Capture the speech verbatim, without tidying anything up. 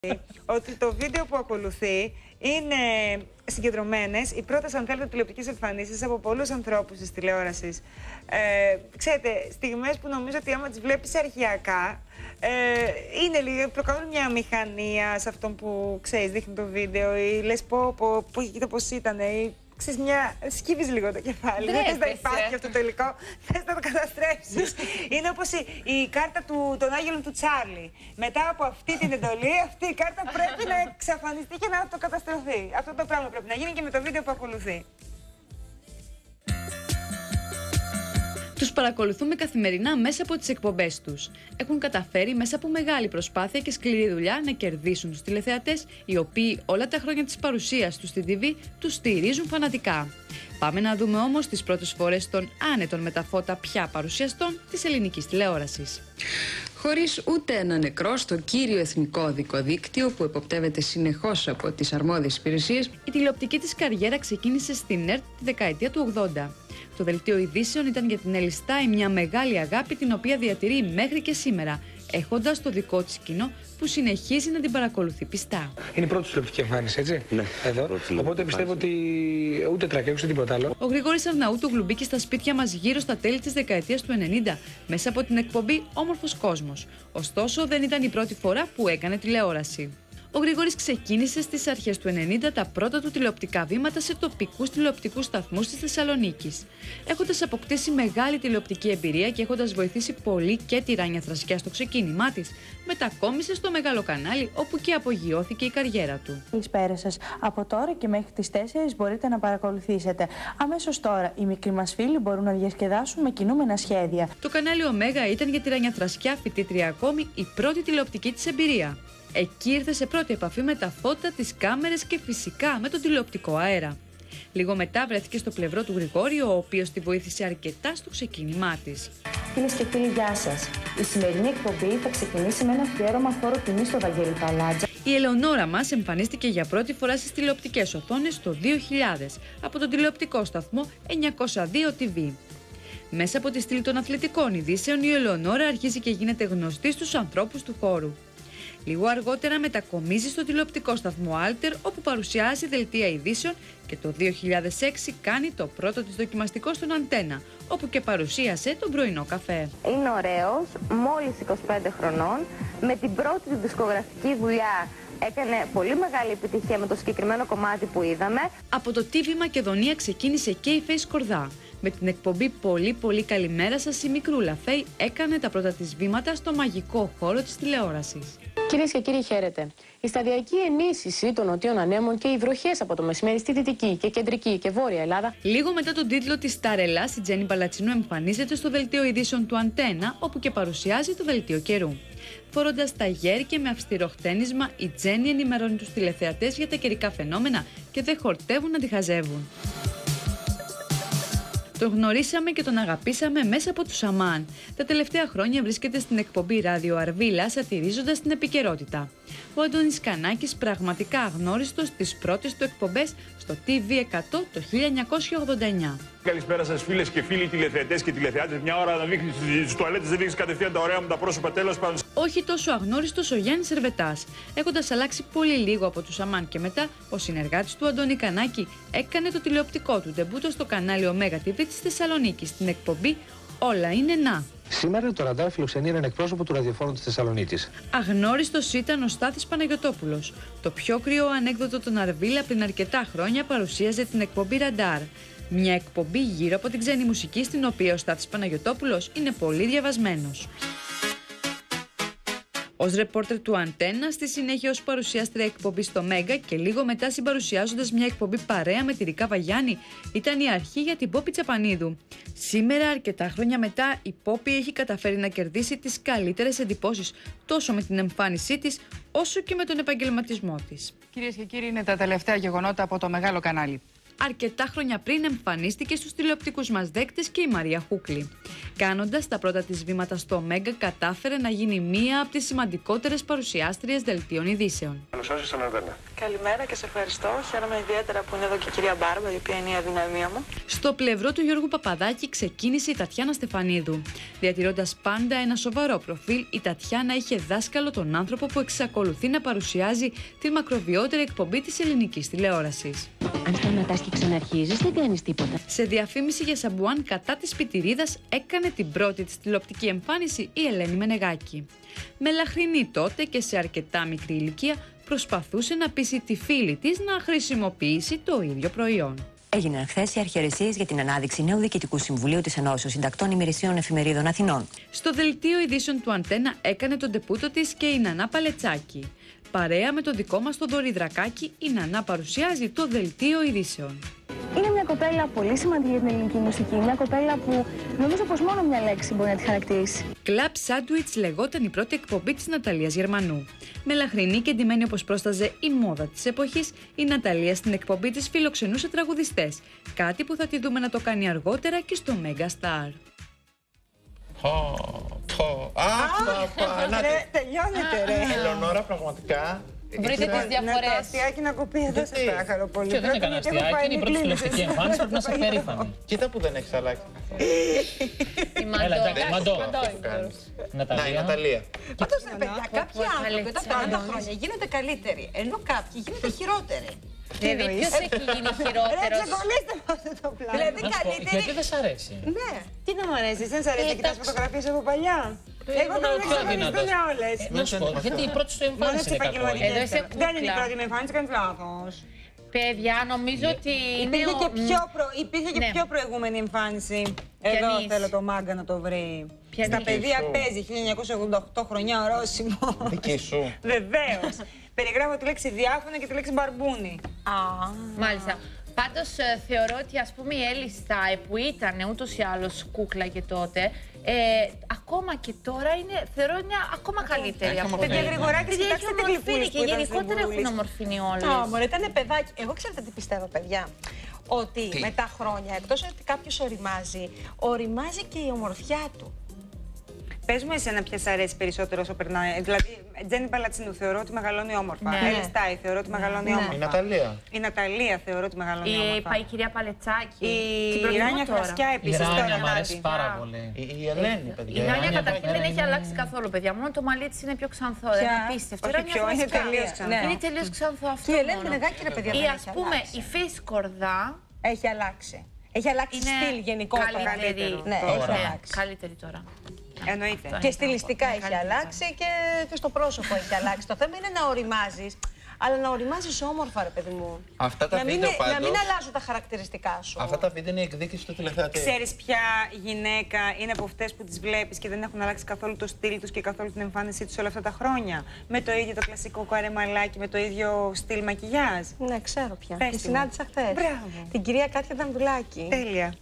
Ότι το βίντεο που ακολουθεί είναι συγκεντρωμένες οι πρώτες, αν θέλετε, τηλεοπτικές εμφανίσεις από πολλούς ανθρώπους της τηλεόρασης. Ε, ξέρετε, στιγμές που νομίζω ότι άμα τις βλέπεις αρχαιακά, ε, είναι λίγο, προκαλούν μια αμηχανία σε αυτόν που, ξέρεις, δείχνει το βίντεο ή λες πω, πω, πω, κοίτα πώς ήταν ή ξέρεις, μια... σκύβεις λίγο το κεφάλι. Δεν θες να υπάρχει αυτό το υλικό, θες να το καταστρέψεις. Είναι όπως η, η κάρτα του, των Άγγελων του Τσάρλι. Μετά από αυτή την εντολή, αυτή η κάρτα πρέπει να εξαφανιστεί και να αυτοκαταστρωθεί. Αυτό το πράγμα πρέπει να γίνει και με το βίντεο που ακολουθεί. Τους παρακολουθούμε καθημερινά μέσα από τις εκπομπές τους. Έχουν καταφέρει μέσα από μεγάλη προσπάθεια και σκληρή δουλειά να κερδίσουν τους τηλεθεατές, οι οποίοι όλα τα χρόνια της παρουσίας τους στην τι βι τους στηρίζουν φανατικά. Πάμε να δούμε όμως τις πρώτες φορές των άνετων με τα φώτα πια παρουσιαστών της ελληνικής τηλεόρασης. Χωρίς ούτε ένα νεκρό στο κύριο εθνικό οδικό δίκτυο που εποπτεύεται συνεχώς από τις αρμόδιες υπηρεσίες, η τηλεοπτική της καριέρα ξεκίνησε στην ΕΡΤ τη δεκαετία του ογδόντα. Το δελτίο ειδήσεων ήταν για την Έλλη Στάι μια μεγάλη αγάπη, την οποία διατηρεί μέχρι και σήμερα, έχοντας το δικό της κοινό που συνεχίζει να την παρακολουθεί πιστά. Είναι η πρώτη τηλεοπτική εμφάνιση, έτσι. Ναι. Εδώ. Οπότε πιστεύω ότι ούτε τρακέξω τίποτα άλλο. Ο Γρηγόρης Αρναούτογλου μπήκε στα σπίτια μας γύρω στα τέλη της δεκαετίας του ενενήντα μέσα από την εκπομπή Όμορφος Κόσμος. Ωστόσο, δεν ήταν η πρώτη φορά που έκανε τηλεόραση. Ο Γρηγόρης ξεκίνησε στις αρχές του ενενήντα τα πρώτα του τηλεοπτικά βήματα σε τοπικούς τηλεοπτικούς σταθμούς της Θεσσαλονίκης. Έχοντας αποκτήσει μεγάλη τηλεοπτική εμπειρία και έχοντας βοηθήσει πολύ και τη Ράνια Θρασκιά στο ξεκίνημά της, μετακόμισε στο μεγάλο κανάλι, όπου και απογειώθηκε η καριέρα του. Καλησπέρα σας. Από τώρα και μέχρι τις τέσσερις μπορείτε να παρακολουθήσετε. Αμέσως τώρα οι μικροί μας φίλοι μπορούν να διασκεδάσουν με κινούμενα σχέδια. Το κανάλι Ωμέγα ήταν για τη Ράνια Θρασκιά, φοιτήτρια ακόμη, η πρώτη τηλεοπτική της εμπειρία. Εκεί ήρθε σε πρώτη επαφή με τα φώτα, τις κάμερες και φυσικά με τον τηλεοπτικό αέρα. Λίγο μετά βρέθηκε στο πλευρό του Γρηγόρη, ο οποίος τη βοήθησε αρκετά στο ξεκίνημά της. Φίλες και φίλοι, γεια σας. Η σημερινή εκπομπή θα ξεκινήσει με ένα αφιέρωμα φόρο τιμή στο Βαγγέλη Παλάτζα. Η Ελεονόρα μας εμφανίστηκε για πρώτη φορά στις τηλεοπτικές οθόνες το δύο χιλιάδες από τον τηλεοπτικό σταθμό εννιακόσια δύο τι βι. Μέσα από τη στήλη των αθλητικών ειδήσεων, η Ελεονόρα αρχίζει και γίνεται γνωστή στους ανθρώπους του χώρου. Λίγο αργότερα μετακομίζει στο τηλεοπτικό σταθμό Άλτερ, όπου παρουσιάζει δελτία ειδήσεων, και το δύο χιλιάδες έξι κάνει το πρώτο της δοκιμαστικό στον Αντένα, όπου και παρουσίασε τον πρωινό καφέ. Είναι ωραίος, μόλις είκοσι πέντε χρονών, με την πρώτη του δισκογραφική δουλειά έκανε πολύ μεγάλη επιτυχία με το συγκεκριμένο κομμάτι που είδαμε. Από το τι βι Μακεδονία ξεκίνησε και η Φέη Σκορδά. Με την εκπομπή «Πολύ πολύ καλημέρα σας», η μικρούλα Φέη έκανε τα πρώτα της βήματα στο μαγικό χώρο της τηλεόρασης. Κυρίες και κύριοι, χαίρετε. Η σταδιακή ενίσχυση των νοτίων ανέμων και οι βροχές από το μεσημέρι στη Δυτική και Κεντρική και Βόρεια Ελλάδα. Λίγο μετά τον τίτλο της Σταρελάς, η Τζέννη Παλατσινού εμφανίζεται στο δελτίο ειδήσεων του Αντένα, όπου και παρουσιάζει το δελτίο καιρού. Φορώντας ταγέρ και με αυστηρό χτένισμα, η Τζέννη ενημερώνει τους τηλεθεατές για τα καιρικά φαινόμενα και δεν χορτεύουν να τη χαζεύουν. Τον γνωρίσαμε και τον αγαπήσαμε μέσα από του Σαμάν. Τα τελευταία χρόνια βρίσκεται στην εκπομπή Ράδιο Αρβίλα, σατυρίζοντας την επικαιρότητα. Ο Αντώνης Κανάκης, πραγματικά αγνώριστος στις πρώτες του εκπομπές στο τι βι εκατό το χίλια εννιακόσια ογδόντα εννιά. Καλησπέρα σας, φίλες και φίλοι τηλεθεατές και τηλεθεάτες. Μια ώρα να δείχνει στις τουαλέτες, δεν δείχνει κατευθείαν τα ωραία μου τα πρόσωπα, τέλος πάντων. Όχι τόσο αγνώριστος ο Γιάννης Σερβετάς. Έχοντας αλλάξει πολύ λίγο από τους Αμάν και μετά, ο συνεργάτης του Αντώνη Κανάκη έκανε το τηλεοπτικό του ντεμπούτο στο κανάλι Ωμέγα τι βι της Θεσσαλονίκης, στην εκπομπή Όλα είναι να. Σήμερα το ραντάρ φιλοξενεί έναν εκπρόσωπο του ραδιοφώνου της Θεσσαλονίκης. Αγνώριστος ήταν ο Στάθης Παναγιωτόπουλος. Το πιο κρυό ανέκδοτο των Αρβίλα πριν αρκετά χρόνια παρουσίαζε την εκπομπή Ραντάρ. Μια εκπομπή γύρω από την ξένη μουσική, στην οποία ο Στάθης Παναγιωτόπουλος είναι πολύ διαβασμένος. Ως ρεπόρτερ του Αντένα, στη συνέχεια ως παρουσιάστρια εκπομπή στο Μέγκα και λίγο μετά συμπαρουσιάζοντας μια εκπομπή παρέα με τη Ρικα Βαγιάννη, ήταν η αρχή για την Πόπη Τσαπανίδου. Σήμερα, αρκετά χρόνια μετά, η Πόπη έχει καταφέρει να κερδίσει τις καλύτερες εντυπώσεις τόσο με την εμφάνισή της, όσο και με τον επαγγελματισμό της. Κυρίες και κύριοι, είναι τα τελευταία γεγονότα από το μεγάλο κανάλι. Αρκετά χρόνια πριν εμφανίστηκε στους τηλεοπτικούς μας δέκτες και η Μαρία Χούκλη. Κάνοντας τα πρώτα της βήματα στο Μέγκα, κατάφερε να γίνει μία από τις σημαντικότερες παρουσιάστριες δελτίων ειδήσεων. Καλώς όρισες στον Αντένα. Καλημέρα και σε ευχαριστώ. Χαίρομαι ιδιαίτερα που είναι εδώ και η κυρία Μπάρμπα, η οποία είναι η αδυναμία μου. Στο πλευρό του Γιώργου Παπαδάκη ξεκίνησε η Τατιάνα Στεφανίδου. Διατηρώντας πάντα ένα σοβαρό προφίλ, η Τατιάνα είχε δάσκαλο τον άνθρωπο που εξακολουθεί να παρουσιάζει τη μακροβιότερη εκπομπή της ελληνικής τηλεόρασης. Αν σταματάς και ξαναρχίζεις, δεν κάνεις τίποτα. Σε διαφήμιση για σαμπουάν κατά της πιτηρίδας έκανε την πρώτη της τηλεοπτική εμφάνιση η Ελένη Μενεγάκη. Μελαχρινή τότε και σε αρκετά μικρή ηλικία, προσπαθούσε να πείσει τη φίλη της να χρησιμοποιήσει το ίδιο προϊόν. Έγιναν χθες οι αρχιερεσίες για την ανάδειξη νέου Διοικητικού Συμβουλίου της Ενώσεως Συντακτών Ημερησίων Εφημερίδων Αθηνών. Στο δελτίο ειδήσεων του Αντένα έκανε τον ντεπούτο της και η Νανά Παλετσάκη. Παρέα με το δικό μας τον Δωρή Δρακάκη, η Νανά παρουσιάζει το δελτίο ειδήσεων. Είναι μια κοπέλα πολύ σημαντική για την ελληνική μουσική. Μια κοπέλα που νομίζω πως μόνο μια λέξη μπορεί να τη χαρακτηρίσει. Club Sandwich λεγόταν η πρώτη εκπομπή της Ναταλίας Γερμανού. Μελαχρινή και ντυμένη όπως πρόσταζε η μόδα της εποχής, η Ναταλία στην εκπομπή της φιλοξενούσε τραγουδιστές. Κάτι που θα τη δούμε να το κάνει αργότερα και στο Mega Star. Πω, πω, αχ, να τελειώνεται ρε. Ελεονόρα, πραγματικά. Βρείτε τις διαφορές. Να το αστιάκι να κοπεί εδώ, σας παρακαλώ πολύ. Και δεν έκανε αστιάκι, είναι η πρώτη τηλεοπτική εμφάνιση, πρέπει να είσαι περήφανη. Κοίτα που δεν έχεις αλλάξει. Έλα, εντάξει, Μαντώ. Να, η Ναταλία. Πάντως, παιδιά, κάποιοι άνθρωποι τα πενήντα χρόνια γίνονται καλύτεροι, ενώ κάποιοι γίνονται χειρότεροι. Δηλαδή, ποιος έχει γίνει χειρότερος? Ξεκολλήστε με αυτό το πλάνο. Δηλαδή, καλύτεροι. Γιατί δεν σ' αρέσει? Ναι. Τι να μου αρέσει, δεν σ' αρέσει να κοιτάς φωτογραφίες από παλιά? Εγώ θα με εξαφανιστούν όλες. Να σου πω, γιατί η πρώτη σου εμφάνιση είναι κακό. Δεν είναι η πρώτη μου εμφάνιση, κάνεις λάθος. Παιδιά, νομίζω ότι υπήρχε και πιο, προ... υπήρχε και πιο προηγούμενη εμφάνιση. Εδώ θέλω το μάγκα να το βρει. Στα παιδεία παίζει χίλια εννιακόσια ογδόντα οκτώ χρονιά ορόσημο. Δική σου. Βεβαίως. Περιγράφω τη λέξη διάφωνα και τη λέξη μπαρμπούνι. Α, μάλιστα. Πάντως θεωρώ ότι ας πούμε η Έλλη Στάι που ήταν ούτως ή άλλως κούκλα και τότε, ε, ακόμα και τώρα είναι, θεωρώ είναι ακόμα καλύτερη. Παιδιά Γρηγοράκη, κοιτάξτε την γλυκούλη και γενικότερα έχουν ομορφηνεί όλες. Α, μωρέ, ήταν παιδάκι. Εγώ ξέρετε τι πιστεύω, παιδιά. Ότι τι? με τα χρόνια, εκτός ότι κάποιος οριμάζει, οριμάζει και η ομορφιά του. Πες μου εσένα ποια σ' αρέσει περισσότερο όσο περνάει. Δηλαδή, Τζένι Παλατσινού θεωρώ ότι μεγαλώνει όμορφα. Ναι. Έλλη Στάι θεωρώ ότι μεγαλώνει Ναι. όμορφα. Η Ναταλία. Η Ναταλία θεωρώ ότι μεγαλώνει Η, όμορφα. η κυρία Παλετσάκη. Η Ράνια Φρασκιά Η επίσης Ράνια τώρα. μου αρέσει Νάτι. πάρα πολύ. Η, η Ελένη, παιδιά. Η Ράνια Ράνια καταρχήν δεν έχει είναι- αλλάξει καθόλου, παιδιά. Μόνο το μαλλί της είναι πιο ξανθό. Δεν είναι απίστευτο. Όχι πιο, είναι τελείως ξανθό. Είναι τελείως ξανθό αυτό. Και η Ελένη μόνο. Μενεγάκη, ρε παιδιά, Ή δεν ας έχει πούμε αλλάξει. η Φύση Κορδά. Έχει αλλάξει. Έχει αλλάξει Είναι στυλ γενικότερα. καλύτερη. Ναι, Τώρα. έχει Ναι, αλλάξει. καλύτερη τώρα. Εννοείται. Και στιλιστικά έχει αλλάξει και, και στο πρόσωπο έχει αλλάξει. Το θέμα είναι να οριμάζεις, αλλά να οριμάζεις όμορφα, ρε παιδί μου. Αυτά τα να μην, βίντεο να πάντως, μην αλλάζουν τα χαρακτηριστικά σου. αυτά τα βίντεο είναι η εκδίκηση του τηλεθεατή. Ξέρεις ποια γυναίκα είναι από αυτές που τις βλέπεις και δεν έχουν αλλάξει καθόλου το στυλ τους και καθόλου την εμφάνισή τους όλα αυτά τα χρόνια? Με το ίδιο το κλασικό καρεμαλάκι, με το ίδιο στυλ μακιγιάζ. Ναι, ξέρω πια. Πες Τη τη συνάντησα χθες. Μπράβο. Την κυρία Κάτια Δανδουλάκη. Τέλεια.